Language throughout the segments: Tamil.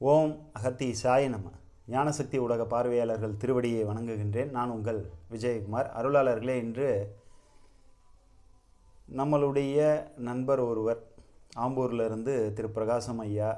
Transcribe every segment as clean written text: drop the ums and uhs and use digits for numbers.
ஓம் அகத்தீசாய நம. ஞானசக்தி ஊடக பார்வையாளர்கள் திருவடியை வணங்குகின்றேன். நான் உங்கள் விஜயகுமார். அருளாளர்களே, இன்று நம்மளுடைய நண்பர் ஒருவர் ஆம்பூரிலிருந்து திரு பிரகாசம் ஐயா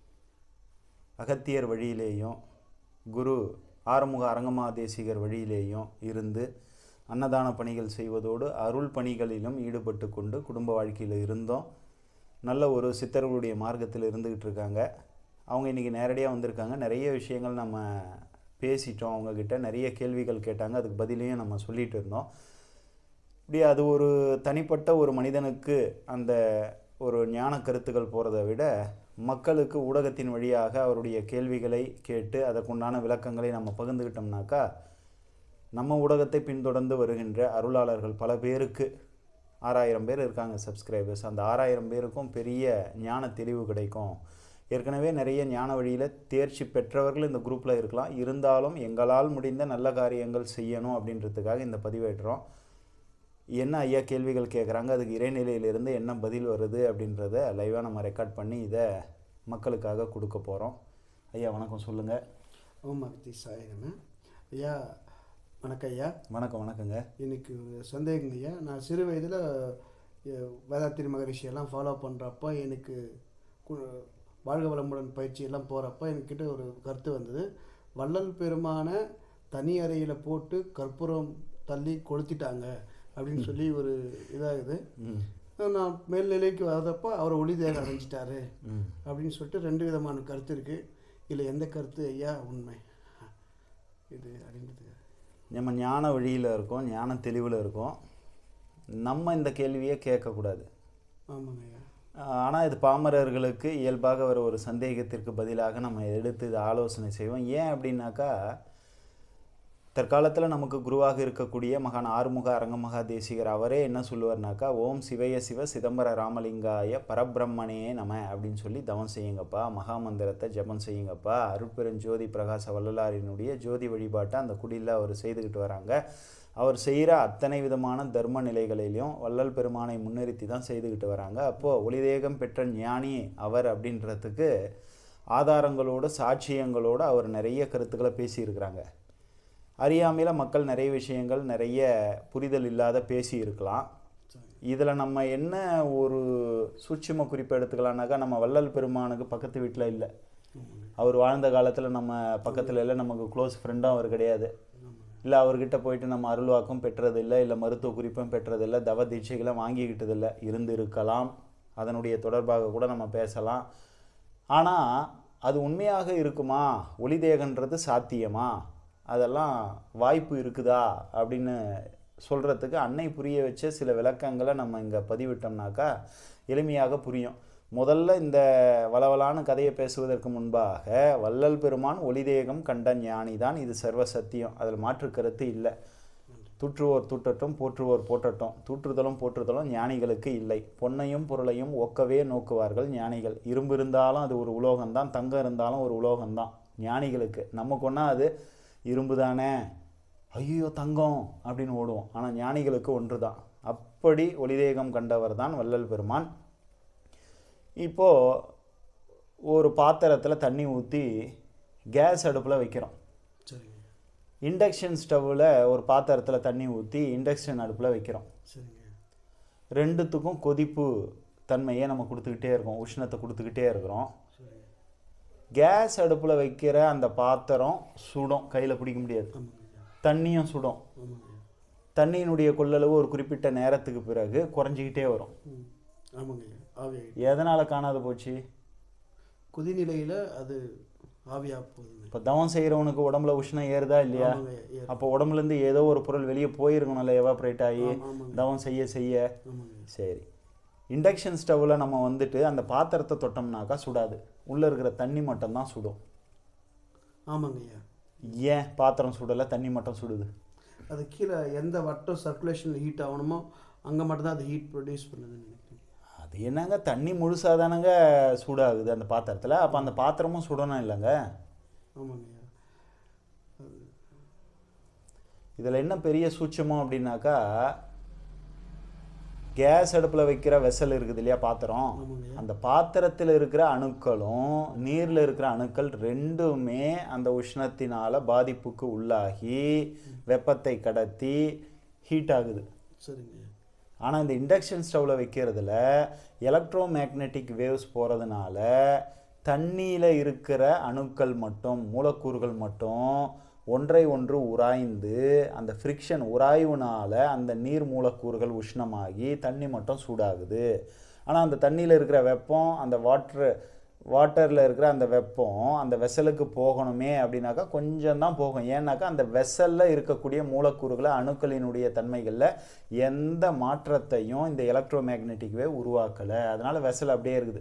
அகத்தியர் வழியிலேயும் குரு ஆறுமுக அரங்கமாதேசிகர் வழியிலேயும் இருந்து அன்னதான பணிகள் செய்வதோடு அருள் பணிகளிலும் ஈடுபட்டு கொண்டு குடும்ப வாழ்க்கையில் இருந்தோம். நல்ல ஒரு சித்தர்களுடைய மார்க்கத்தில் இருந்துக்கிட்டு இருக்காங்க. அவங்க இன்றைக்கி நேரடியாக வந்திருக்காங்க. நிறைய விஷயங்கள் நம்ம பேசிட்டோம். அவங்கக்கிட்ட நிறைய கேள்விகள் கேட்டாங்க, அதுக்கு பதிலையும் நம்ம சொல்லிகிட்டு இருந்தோம். இப்படி அது ஒரு தனிப்பட்ட ஒரு மனிதனுக்கு அந்த ஒரு ஞான கருத்துக்கள் போகிறத விட மக்களுக்கு ஊடகத்தின் வழியாக அவருடைய கேள்விகளை கேட்டு அதற்குண்டான விளக்கங்களை நம்ம பகிர்ந்துக்கிட்டோம்னாக்கா நம்ம ஊடகத்தை பின்தொடர்ந்து வருகின்ற அருளாளர்கள் பல பேருக்கு 6000 பேர் இருக்காங்க சப்ஸ்கிரைபர்ஸ். அந்த 6000 பேருக்கும் பெரிய ஞான தெளிவு கிடைக்கும். ஏற்கனவே நிறைய ஞான வழியில் தேர்ச்சி பெற்றவர்கள் இந்த குரூப்பில் இருக்கலாம். இருந்தாலும் எங்களால் முடிந்த நல்ல காரியங்கள் செய்யணும் அப்படின்றதுக்காக இந்த பதிவேற்றுறோம். என்ன ஐயா கேள்விகள் கேட்குறாங்க, அதுக்கு இறைநிலையிலிருந்து என்ன பதில் வருது அப்படின்றத லைவாக நம்ம ரெக்கார்ட் பண்ணி இதை மக்களுக்காக கொடுக்க போகிறோம். ஐயா வணக்கம், சொல்லுங்கள். ஓம் அகத்தீசாயன ஐயா. வணக்கம் ஐயா. வணக்கங்க. எனக்கு ஒரு சந்தேகங்க ஐயா. நான் சிறு வயதில் வேதாத்திரி மகரிஷியெல்லாம் ஃபாலோ பண்ணுறப்போ எனக்கு வாழ்க வளமுடன் பயிற்சியெல்லாம் போகிறப்ப என்கிட்ட ஒரு கருத்து வந்தது. வள்ளல் பெருமான தனி அறையில் போட்டு கற்பூரம் தள்ளி கொளுத்திட்டாங்க அப்படின்னு சொல்லி ஒரு இதாகுது. நான் மேல்நிலைக்கு வர்றப்போ அவர் ஒளி தேக அடைஞ்சிட்டாரு அப்படின்னு சொல்லிட்டு 2 விதமான கருத்து இருக்குது. இல்லை எந்த கருத்து ஐயா உண்மை இது அப்படின்றது? நம்ம ஞான வழியில் இருக்கோம், ஞான தெளிவில் இருக்கோம். நம்ம இந்த கேள்வியை கேட்கக்கூடாது. ஆமாங்க ஐயா. ஆனால் இது பாமரர்களுக்கு இயல்பாக வர ஒரு சந்தேகத்திற்கு பதிலாக நம்ம எடுத்து இது ஆலோசனை செய்வோம். ஏன் அப்படின்னாக்கா, தற்காலத்தில் நமக்கு குருவாக இருக்கக்கூடிய மகான் ஆறுமுக அரங்கமகாதேசிகர் அவரே என்ன சொல்லுவார்னாக்கா, ஓம் சிவய சிவ சிதம்பர ராமலிங்காய பரபிரம்மனே நம அப்படின்னு சொல்லி தவம் செய்யுங்கப்பா, மகாமந்திரத்தை ஜபம் செய்யுங்கப்பா. அருட்பெருஞ்சோதி பிரகாச வள்ளலாரினுடைய ஜோதி வழிபாட்டை அந்த குடியில் அவர் செய்துக்கிட்டு வராங்க. அவர் செய்கிற அத்தனை விதமான தர்ம நிலைகளிலையும் வள்ளல் பெருமானை முன்னிறுத்தி தான் செய்துக்கிட்டு வராங்க. அப்போது ஒளிதேகம் பெற்ற ஞானி அவர் அப்படின்றதுக்கு ஆதாரங்களோடு சாட்சியங்களோடு அவர் நிறைய கருத்துக்களை பேசியிருக்கிறாங்க. அறியாமையில் மக்கள் நிறைய விஷயங்கள் நிறைய புரிதல் இல்லாத பேசி இருக்கலாம். இதில் நம்ம என்ன ஒரு சூட்சும குறிப்பு எடுத்துக்கலாம்னாக்கா, நம்ம வள்ளல் பெருமானுக்கு பக்கத்து வீட்டில் இல்லை. அவர் வாழ்ந்த காலத்தில் நம்ம பக்கத்தில் இல்லை, நமக்கு க்ளோஸ் ஃப்ரெண்டும் அவர் கிடையாது. இல்லை அவர்கிட்ட போயிட்டு நம்ம அருள்வாக்கும் பெற்றதில்லை, இல்லை மருத்துவ குறிப்பும் பெற்றதில்லை, தவ தீட்சைகளை வாங்கிக்கிட்டதில்லை. இருந்து இருக்கலாம், அதனுடைய தொடர்பாக கூட நம்ம பேசலாம். ஆனால் அது உண்மையாக இருக்குமா, ஒளிதேகன்றது சாத்தியமா, அதெல்லாம் வாய்ப்பு இருக்குதா அப்படின்னு சொல்கிறதுக்கு அன்னை புரிய வச்ச சில விளக்கங்களை நம்ம இங்கே பதிவிட்டோம்னாக்கா எளிமையாக புரியும். முதல்ல இந்த வளவலான கதையை பேசுவதற்கு முன்பாக வள்ளல் பெருமான் ஒளிதேகம் கண்ட ஞானி தான், இது சர்வ சத்தியம், அதில் மாற்று கருத்து இல்லை. தூற்றுவோர் தூற்றட்டும், போற்றுவோர் போற்றட்டும். தூற்றுதலும் போற்றுதலும் ஞானிகளுக்கு இல்லை. பொன்னையும் பொருளையும் ஒக்கவே நோக்குவார்கள் ஞானிகள். இரும்பு இருந்தாலும் அது ஒரு உலோகம்தான், தங்கம் இருந்தாலும் ஒரு உலோகம்தான் ஞானிகளுக்கு. நமக்கு ஒன்றா அது இரும்பு தானே, ஐயோ தங்கம் அப்படின்னு ஓடுவோம். ஆனால் ஞானிகளுக்கு ஒன்று தான். அப்படி ஒளிதேகம் கண்டவர் தான் வள்ளல் பெருமான். இப்போது ஒரு பாத்திரத்தில் தண்ணி ஊற்றி கேஸ் அடுப்பில் வைக்கிறோம். சரிங்க. இண்டக்ஷன் ஸ்டவ்வில் ஒரு பாத்திரத்தில் தண்ணி ஊற்றி இண்டக்ஷன் அடுப்பில் வைக்கிறோம். சரிங்க. ரெண்டுத்துக்கும் கொதிப்பு தன்மையை நம்ம கொடுத்துக்கிட்டே இருக்கோம், உஷ்ணத்தை கொடுத்துக்கிட்டே இருக்கிறோம். கேஸ் அடுப்பில் வைக்கிற அந்த பாத்திரம் சுடும், கையில் பிடிக்க முடியாது. தண்ணியும் சுடும். தண்ணியினுடைய கொள்ளளவு ஒரு குறிப்பிட்ட நேரத்துக்கு பிறகு குறைஞ்சிக்கிட்டே வரும். எதனால் காணாது போச்சு? கொதிநிலையில் அது ஆவியாக போகுது. இப்போ தவம் செய்கிறவனுக்கு உடம்புல உஷ்ணம் ஏறுதா இல்லையா? அப்போ உடம்புலேருந்து ஏதோ ஒரு பொருள் வெளியே போயிருக்கணும்ல, எவாப்ரேட் ஆகி தவம் செய்ய செய்ய. சரி, இண்டக்ஷன் ஸ்டவ்வில் நம்ம வந்துட்டு அந்த பாத்திரத்தை தொட்டோம்னாக்கா சுடாது, உள்ளே இருக்கிற தண்ணி மட்டும்தான் சுடும். ஆமாங்கய்யா. ஏன் பாத்திரம் சுடலை, தண்ணி மட்டும் சுடுது? அது கீழே எந்த வட்டம் சர்க்குலேஷனில் ஹீட் ஆகணுமோ அங்கே மட்டும்தான் அது ஹீட் ப்ரொடியூஸ் பண்ணுதுன்னு நினைக்கிறேன். அது என்னங்க, தண்ணி முழுசாக தானங்க சூடாகுது அந்த பாத்திரத்தில், அப்போ அந்த பாத்திரமும் சுடணும் இல்லைங்க? ஆமாங்கய்யா. இதில் என்ன பெரிய சூட்சமம் அப்படின்னாக்கா, கேஸ் அடுப்பில் வைக்கிற வெசல் இருக்குது இல்லையா, பாத்திரம், ஆமாங்கய்யா. அந்த பாத்திரத்தில் இருக்கிற அணுக்களும் நீரில் இருக்கிற அணுக்கள் ரெண்டுமே அந்த உஷ்ணத்தினால பாதிப்புக்கு உள்ளாகி வெப்பத்தை கடத்தி ஹீட் ஆகுது. சரிங்க. ஆனால் இந்த இண்டக்ஷன் ஸ்டவ்வில் வைக்கிறதுல எலக்ட்ரோ மேக்னெட்டிக் வேவ்ஸ் போகிறதுனால தண்ணியில் இருக்கிற அணுக்கள் மட்டும், மூலக்கூறுகள் மட்டும் ஒன்றை ஒன்று உராய்ந்து அந்த ஃப்ரிக்ஷன் உராய்வுனால அந்த நீர் மூலக்கூறுகள் உஷ்ணமாகி தண்ணி மட்டும் சூடாகுது. ஆனால் அந்த தண்ணியில் இருக்கிற வெப்பம், அந்த வாட்டரில் இருக்கிற அந்த வெப்பம் அந்த வெசலுக்கு போகணுமே அப்படின்னாக்கா கொஞ்சம் தான் போகும். ஏன்னாக்கா அந்த வெசலில் இருக்கக்கூடிய மூலக்கூறுகளை அணுக்களினுடைய தன்மைகளில் எந்த மாற்றத்தையும் இந்த எலக்ட்ரோ மேக்னெட்டிக் வேவ் உருவாக்கலை. அதனால் வெசல் அப்படியே இருக்குது.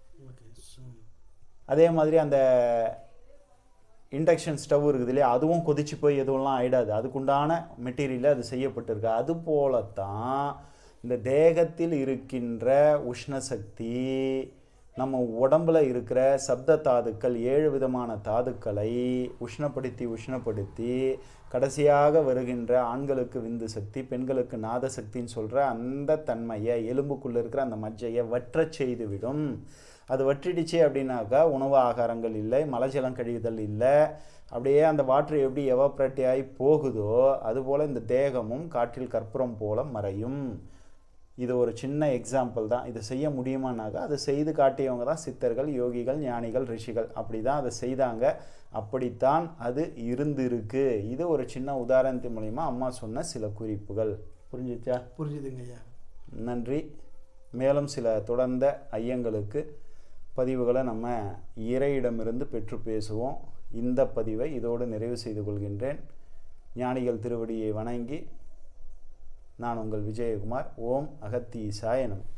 அதே மாதிரி அந்த இண்டக்ஷன் ஸ்டவ் இருக்குது இல்லையா, அதுவும் கொதிச்சு போய் எதுவெல்லாம் ஆகிடாது. அதுக்குண்டான மெட்டீரியலில் அது செய்யப்பட்டிருக்கு. அது போலத்தான் இந்த தேகத்தில் இருக்கின்ற உஷ்ணசக்தி நம்ம உடம்புல இருக்கிற சப்த தாதுக்கள், 7 விதமான தாதுக்களை உஷ்ணப்படுத்தி கடைசியாக வருகின்ற ஆண்களுக்கு விந்து சக்தி, பெண்களுக்கு நாத சக்தின்னு சொல்கிற அந்த தன்மையை, எலும்புக்குள்ளே இருக்கிற அந்த மஜ்ஜையை வற்றச் செய்துவிடும். அது வற்றிடுச்சு அப்படின்னாக்கா உணவு ஆகாரங்கள் இல்லை, மலஜலம் கழிவுதல் இல்லை. அப்படியே அந்த வாட்டர் எப்படி எவாப்ரேட் ஆகி போகுதோ அதுபோல் இந்த தேகமும் காற்றில் கற்பூரம் போல மறையும். இது ஒரு சின்ன எக்ஸாம்பிள் தான். இதை செய்ய முடியுமானாக்கா அதை செய்து காட்டியவங்க தான் சித்தர்கள், யோகிகள், ஞானிகள், ரிஷிகள். அப்படி தான் அதை செய்தாங்க. அப்படித்தான் அது இருந்திருக்கு. இது ஒரு சின்ன உதாரணத்தின் மூலிமா அம்மா சொன்ன சில குறிப்புகள். புரிஞ்சிச்சா? புரிஞ்சுதுங்க ஐயா. நன்றி. மேலும் சில தொடர்ந்த ஐயங்களுக்கு பதிவுகளை நம்ம இறையிடமிருந்து பெற்று பேசுவோம். இந்த பதிவை இதோடு நிறைவு செய்து கொள்கின்றேன். ஞானிகள் திருவடியை வணங்கி நான் உங்கள் விஜயகுமார். ஓம் அகத்தீசாய நமः.